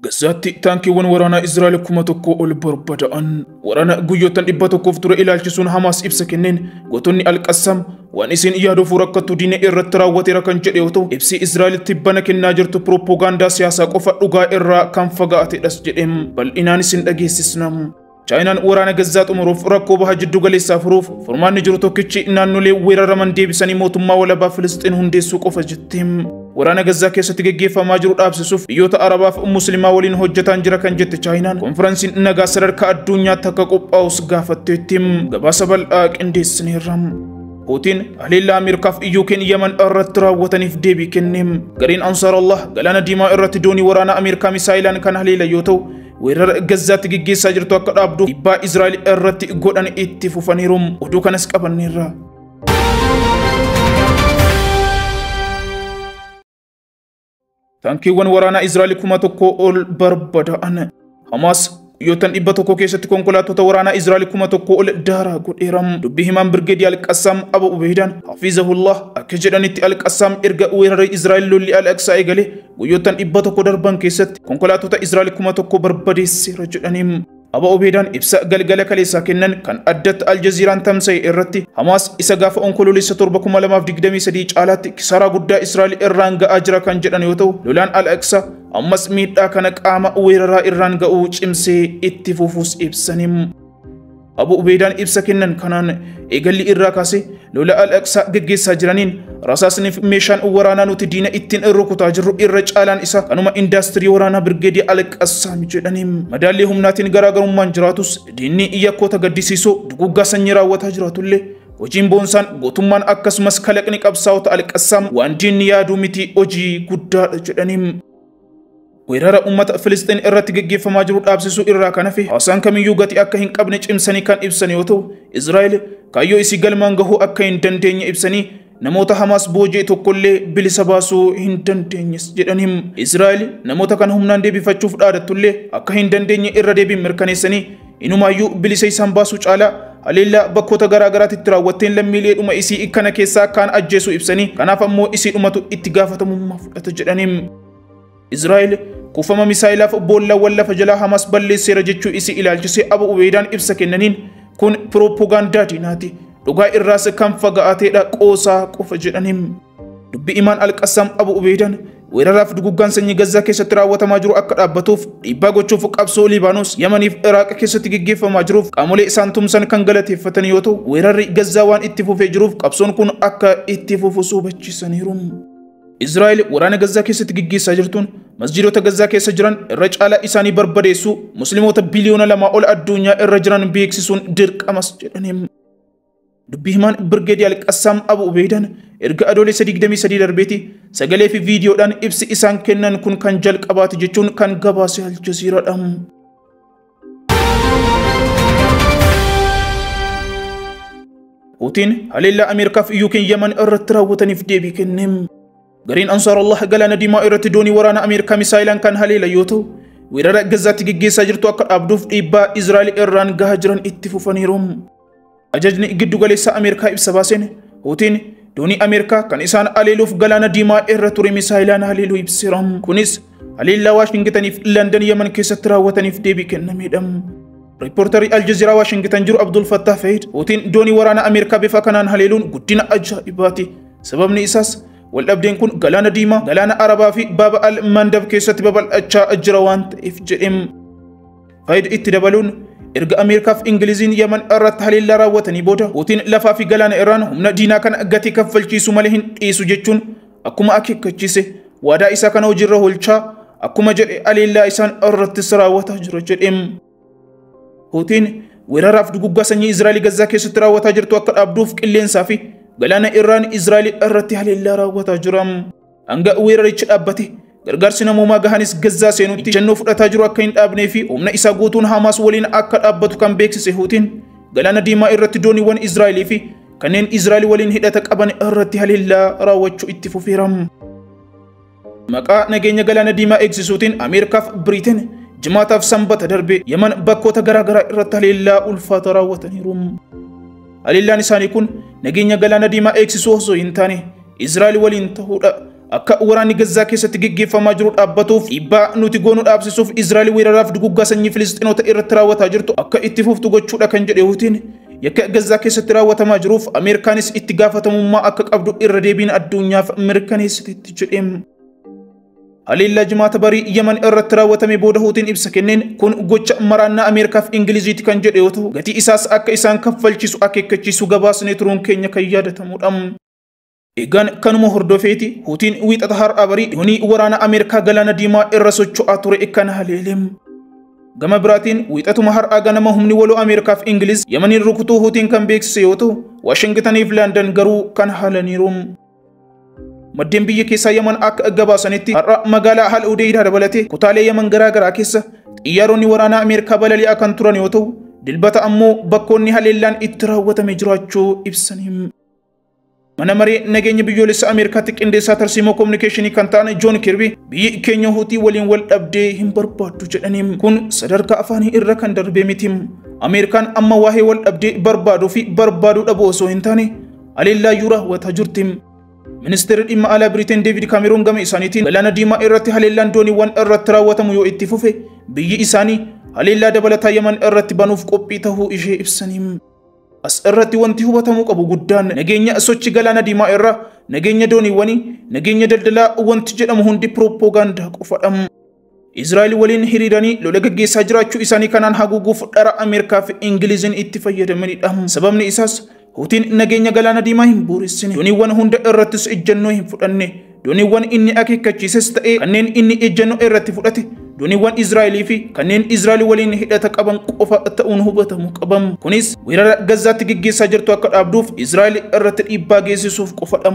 Gazaatti taankiiwwan waraanaa Israa'el 1,000 ol barbadaa'an waraana guyyoottan 100f ture ilaalchisuun Hamaas ibsa kenneen gootonni Al-Qassam waan isin yaaduuf rakkattuu diinee irratti raawwateera kan jedhe yoo ta'u ibsi Israa'el tibbana kennaa jirtu propoogaandaa siyaasaa qofa dhugaa irraa kan fagaatedhas jedheem bal'inaan isin dhageessisnam. Chaayinaan waraana Gazaa xumuruuf rakkoo baha jiddu galeessaa furuuf furmaanni jiru tokkichi naannolee weeraraman deebisanii mootummaa walabaa Filisxiin hundeessuu qofa jetteem. Waraana Gazaa keessatti geggeeffamaa jiru dhaabsisuuf biyyoota Arabaa fi Muslimaa waliin hojjetaan jira kan jette Chaayinaan konferensiin nagaa sadarkaa addunyaatti akka qophaa'us gaafatteettiim gabaasa bal'aa qindeessineerra. Puutiin haleellaa Ameerikaa fi UK'n Yemen irratti raawwataniif deebii kenneem. Gariin Ansaarallah galaana diimaa irratti doonii waraana Ameerikaa misaayilaan kan haleela yoo ta'u weerara Gazaatti geggeessaa jirtu akka dhaabdu dhiibbaa Israa'el irratti godhan itti fufaniiru. Oduu kanas qabanneerra. Taankiiwwan waraanaa Israa'el 1,000 ol barbadaa'an. Hamaas yotan 100 keessatti konkolaattota waraanaa Israa'el 1,000 ol daaraa godheeram. Dubbii himaan Birgeedii Al-Qassam Abu Ubeydaan Hafizahullah akka jedhanitti Al-Qassam erga weerara Israa'el lolli Al-Aqsaa eegale guyyoottan 100 darban keessatti konkolaattota Israa'el 1,000 barbadeesseera jedhaniim. Abu Ubeydaan ibsa galgala kaleessaa kennan kan addatti Al-Jazeeraan tamsa'e irratti Hamaas isa gaafa onkoloolessa 2023 caalaatti kisaaraa guddaa Israa'el irraan ga'aa jira kan jedhan yoo ta'u lolaan Al-Aqsaa ammas miidhaa kana qaama weeraraa irraan ga'uu cimsee itti fufuus ibsaniim. Abu Ubeydaan ibsa kennan kanaan eegalli irraa kaasee lola Al-Aqsaa geggeessaa jiraniin rasaasniif meeshaan waraanaa nuti diina ittiin rukutaa jirru irra caalaan isa kanuma indaastirii waraanaa Birgeedii Al-Qassaam jedhaniim. Madaallee humnaatiin garaagarummaan jiraatus diinni yakkoota gaddisiisoo duguggaa sanyii raawwataa jiraatullee hojiin boonsaan gootummaan akkasumas kalaqni qabsaa'ota Al-Qassaam waan diinni yaaduu miti hojii guddaadha jedhaniim. Weerara ummata Filisxiin irratti geggeeffamaa jiru dhaabsisuu irraa kan hafe haasaan kamiyyuu gatii akka hin qabne cimsanii kan ibsan yoo ta'u Israa'el kaayyoo isii galmaan gahuu akka hin dandeenye ibsanii namoota Hamaas boojee tokkollee bilisa baasuu hin dandeenyes jedhaniim. Israa'el namoota kana humnaan deebifachuuf dhaadatullee akka hin dandeenye irra deebiin mirkaneessanii inumaayyuu bilisa isaan baasuu caalaa haleellaa bakkoota garaagaraatti raawwatteen lammiilee dhuma isii kana keessaa kaan ajjeesuu ibsanii kanaaf ammoo isii dhumatu itti gaafatamummaa fudhata jedhaniim. Israa'el kuufama misaayilaaf boollawwan lafa jalaa Hamaas balleesseera jechuu isii ilaalchisee Abu Ubeydaan ibsa kennaniin kun propoogaandaa diinaati dhugaa irraas kan fagaateedha qoosaa qofa jedhaniim. Dubbii himaan Al-Qassam Abu Ubeydaan weeraraaf duguggaan sanyii Gazaa keessatti raawwatamaa jiru akka dhaabbatuuf dhiibbaa gochuuf qabsoo Libaanoos Yemeniif Iraaq keessatti geggeeffamaa jiruuf qaamolee isaan tumsan kan galateeffatan yoo ta'u weerarri Gazaa waan itti fufee jiruuf qabsoon kun akka itti fufu hubachiisaniiru. Israa'el waraana Gazaa keessatti geggeessaa jirtuun masjiidota Gazaa keessa jiran irra caalaa isaanii barbadeessuu musliimoota biliyoona 2 ol addunyaa irra jiran beeksisuun dirqamas jedhaniim. Dubbii himaan Birgeedii Al-Qassaam Abu Ubeydaan erga adoolessa 23 darbeeti sagalee fi viidiyoodhaan ibsi isaan kennan kun kan jalqabaati jechuun kan gabaase Al-Jazeeraadha. Puutiin haleellaa Ameerikaa fi UK'n Yemen irratti raawwataniif deebii kenneem. Gariin Ansaarallah galaana diimaa irratti doonii waraana Ameerikaa misaayilaan kan haleela yoo ta'u weerara Gazaatti geggeessaa jirtu akka dhaabduuf dhiibbaa Israa'el irraan gahaa jiran itti fufaniiru. Ajajni giddu galeessaa Ameerikaa ibsa baaseen Puutiin doonii Ameerikaa kan isaan haleeluuf galaana diimaa irra ture misaayilaan haleeluu ibseera. Kunis haleellaa Waashingtaniif London Yemen keessatti raawwataniif deebii kennameedha. Riippoortarii Al-Jazeeraa Waashingtan jiru Abdul Fattah Fahid Puutiin doonii waraana Ameerikaa bifa kanaan haleeluun guddina ajaa'ibaati. Sababni isaas waldhabdeen kun galaana diimaa galaana Arabaa fi baaba Al-Mandab keessatti babal'achaa jira waan ta'eef jedheem. Fahid itti dabaluun erga Ameerikaa fi Ingiliziin Yemen irratti haleellaa raawwatanii booda Puutiin lafaa fi galaana irraan humna diinaa kana gatii kaffalchiisu malee hin dhiisu jechuun akkuma akeekkachiise waadaa isaa kana hojiirra oolchaa akkuma jedhe haleellaa isaan irrattis raawwataa jira jedheem. Puutiin weeraraaf duguggaa sanyii Israa'el Gazaa keessatti raawwataa jirtu akka dhaabduuf qilleensaa fi galaana irraan Israa'el irratti haleellaa raawwataa jiram. Hanga weerarichi dhaabbate gargaarsi namoomaa gahanis Gazaa seenutti jannoo fudhataa jiru akka hin dhaabnee fi humna isaa guutuun Hamaas waliin akka dhaabbatu kan beeksise Puutiin galaana diimaa irratti dooniiwwan Israa'elii fi kanneen Israa'el waliin hidhata qaban irratti haleellaa raawwachuu itti fufeeram. Maqaa nageenya galaana diimaa eegsisuutiin Ameerikaa fi Biriteen jimaataaf sanbata darbe Yemen bakkoota garaagaraa irratti haleellaa ulfaataa raawwataniiru. Haleellaan isaanii kun nageenya galaana diimaa eegsisuu osoo hin taane Israa'el waliin ta'uudha akka waraanni Gazzaa keessatti gaggeeffamaa jiru dhaabbatuuf dhiibbaa nuti goonuu dhaabsisuuf Israa'el weeraraaf duguggaa sanyii Filisxiinota irratti raawwataa jirtu akka itti fuftu gochuudha kan jedhe Hutiin yakka Gazzaa keessatti raawwatamaa jiruuf Ameerikaanis itti gaafatamummaa akka qabdu irra deebiin addunyaaf mirkaneessiteetti jedhe. Haleellaa jimaata barii Yemen irratti raawwatame booda Hutiin ibsa kenneen kun gocha maraannaa Ameerikaaf Ingiliziiti kan jedhe yoo ta'u gatii isaas akka isaan kaffalchiisu akeekkachiisu gabaasnee turuun keenya kan yaadatamudha. Egaan kanuma hordofeeti Hutiin wiixata har'a barii doonii waraana Ameerikaa galaana diimaa irra socho'aa ture kan haleelem. Gama biraatiin wiixatuma har'a ganama humni waloo Ameerikaaf Ingiliz Yemeniin rukutuu Hutiin kan beeksise yoo ta'u Waashingtaniif London garuu kan haalaniiru. Maddeen biyya keessaa Yemen akka gabaasanitti har'a magaalaa Al Udeyd dabalatee kutaalee Yemen garaagaraa keessa xiyyaaronni waraanaa Ameerikaa balali'aa kan turan yoo ta'u dilbata ammoo bakkoonni haleellaan itti raawwatame jiraachuu ibsanii. Mana maree nageenya biyyoolessa Ameerikaatti qindeessaa tarsiimoo kominikeeshinii kan ta'an Joon Kirbii biyyi keenya Hutii waliin wal dhabdee hin barbaaddu jedhaniin kun sadarkaa afaanii irra kan darbee miti. Ameerikaan amma waa'ee wal dhabdee barbaaduu fi barbaaduu dhabuu osoo hin taane haleellaayyuu raawwataa jirti. Ministeerri dhimma alaa Biriteen Deevid Kaameroon gama isaaniitiin galaana diimaa irratti haleellaan dooniiwwan irratti raawwatamu yoo itti fufe biyyi isaanii haleellaa dabalataa Yemen irratti banuuf qophii ta'uu ishee ibsanii. As irratti wanti hubatamuu qabu guddaan nageenya sochii galaana diimaa irra nageenya dooniiwwanii nageenya daldalaa wanti jedhamu hundi piroopoogaandaa qofadha. Israa'el waliin hiriiranii lola gaggeessaa jiraachuu isaanii kanaan haguuguuf dhara Ameerikaa fi Ingiliziin itti fayyadamanidha. Sababni isaas Hutiin nageenya galaana diimaa hin buuressine dooniiwwan hunda irrattis ejjennoo hin fudhanne dooniiwwan inni akeekkachiises ta'ee kanneen inni ejjennoo irratti fudhate dooniiwwan Israa'elii fi kanneen Israa'el waliin hidhata qaban qofa ta'uun hubatamuu qabamu. Kunis weerara Gazzaatti gaggeessaa jirtu akka dhaabduuf Israa'el irratti dhiibbaa geessisuuf qofadha.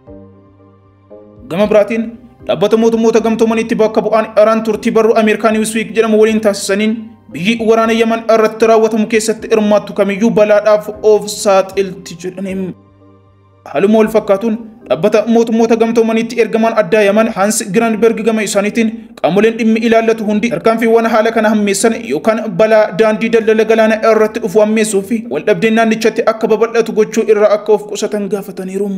Gama biraatiin dhaabbata mootummoota gamtoomaniitti bakka bu'aan Iraan turtii barruu Ameerikaa Newsweek jedhamu waliin taasisaniin biyyi waraana Yemen irratti raawwatamu keessatti hirmaattu kamiyyuu balaadhaaf of saaxilti jedhaniin. Haaluma wal fakkaatuun dhaabbata mootummoota gamtoomaniitti ergamaan addaa Yemen Hans Granberg gama isaaniitiin qaamoleen dhimmi ilaallatu hundi tarkaanfiiwwan haala kana hammeessan yookaan balaa daandii daldala galaana irratti dhufu hammeessuu fi wal dhabdeen naannichatti akka babal'atu gochuu irraa akka of qusatan gaafataniiru.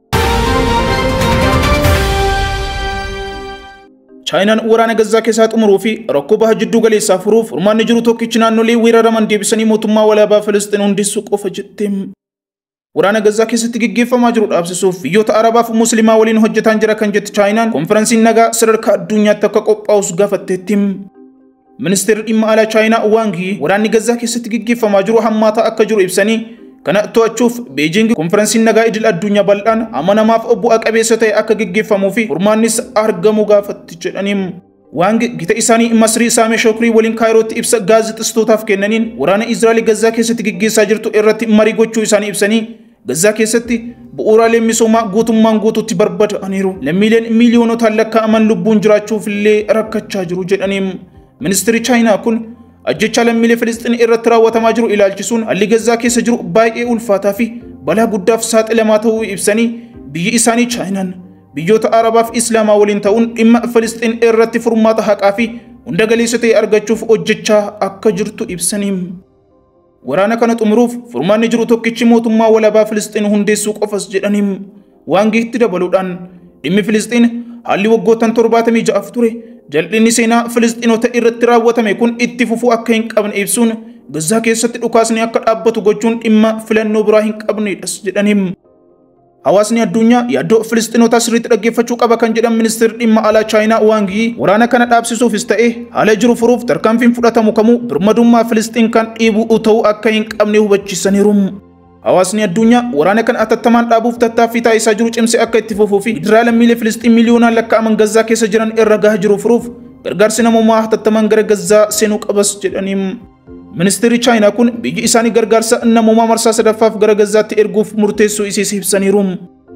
Chaayinaan waraana Gazzaa keessaa xumuruu fi rakkoo baha jidduu galeessaa furuuf furmaanni jiru tokkichi naannolee weeraraman deebisanii mootummaa walaabaa Filisxiin hundeessuu qofa jettee. Waraana Gazzaa keessatti gaggeeffamaa jiru dhaabsisuuf biyyoota Arabaa fi Musliimaa waliin hojjetaa jira kan jette Chaayinaan konferensiin nagaa sadarkaa addunyaatti akka qophaa'us gaafatteetti. Ministeerri dhimma alaa Chaayinaa Wang Yi waraanni Gazzaa keessatti gaggeeffamaa jiru hammaataa akka jiru ibsanii kana to'achuuf Beijing konferensiin nagaa idil addunyaa bal'aan amanamaaf bu'aa qabeessa ta'e akka gaggeeffamuu fi furmaannis argamu gaafatti jedhaniin. Wang gita isaanii Masrii Saamee Shokrii waliin Kaayirootti ibsa gaazexeessitootaaf kennaniin waraana Israa'el Gazzaa keessatti gaggeessaa jirtu irratti marii gochuu isaanii ibsanii Gazzaa keessatti bu'uuraalee misoomaa guutummaan guutuutti barbadaa'aniiru. Lammiileen miiliyoonotaan lakkaa'aman lubbuun jiraachuuf illee rakkachaa jiru jedhaniin. Ministeerri Chaayinaa kun ajjecha lammiilee Filisxiin irratti raawwatamaa jiru ilaalchisuun haalli Gazzaa keessa jiru baay'ee ulfaataa fi balaa guddaaf saaxilamaa ta'uu ibsanii biyyi isaanii Chaayinaan biyyoota Arabaa fi Islaamaa waliin ta'uun dhimma Filisxiin irratti furmaata haqaa fi hunda galeessa ta'e argachuuf hojjechaa akka jirtu ibsanii. Waraana kana xumuruuf furmaanni jiru tokkichi mootummaa walaabaa Filisxiin hundeessuu qofas jedhanii. Wang Yiitti dabaluudhaan dhimmi Filisxiin haalli waggoottan 76 ture jal'inni seenaa Filisxiinota irratti raawwatame kun itti fufuu akka hin qabne ibsuun Gazzaa keessatti dhukaasni akka dhaabbatu gochuun dhimma filannoo biraa hin qabnedhas jedhanii. Hawaasni addunyaa yaaddoo Filisxiinota sirriitti dhaggeeffachuu qaba kan jedhan ministeerri dhimma alaa Chaayinaa Wang Yi waraana kana dhaabsisuufis ta'e haala jiru furuuf tarkaanfiin fudhatamu kamuu birmadummaa Filisxiin kan dhiibu ta'uu akka hin qabne hubachiisaniiru. Hawaasni addunyaa waraana kana atattamaan dhaabuuf tattaaffii taasisaa jiru cimsee akka itti fufuu fi gidiraa lammiilee Filisxiin miliyoonaan lakkaa'aman Gazzaa keessa jiran irra gahaa jiru furuuf gargaarsi namummaa hatattamaan gara Gazzaa seenuu qabas jedhanii. Ministeerri Chaayinaa kun biyyi isaanii gargaarsa namummaa marsaa sadaffaaf gara Gazzaatti erguuf murteessuu isii ibsaniiru.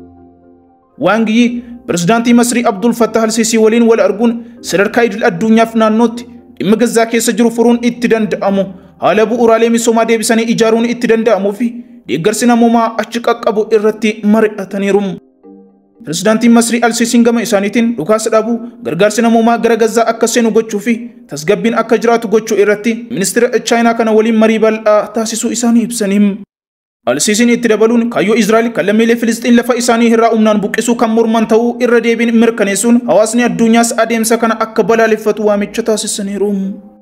Wang Yi pirezidaantii Masrii Abdul Fattah al-Siisii waliin wal arguun sadarkaa idil addunyaaf naannootti dhimma Gazzaa keessa jiru furuun itti danda'amu haala bu'uuraalee misoomaa deebisanii ijaaruun itti danda'amuu fi deeggarsi namummaa achi qaqqabu irratti mari'ataniiru. Pirezidaantiin Masrii al-Siisiin gama isaaniitiin dhukaasa dhaabuu gargaarsi namummaa gara Gazzaa akka seenu gochuu fi tasgabbiin akka jiraatu gochuu irratti ministeera Chaayinaa kana waliin marii bal'aa taasisuu isaanii ibsanii. السيسين يتدبلون كايو إسرائيل كلمي فلسطين لفا إساني هرا أمنان بوكسو كمور منتو إرديبين مركنيسون هواسني الدنيا سأديم سكن أكبالا لفتوامي چتا سسنيروم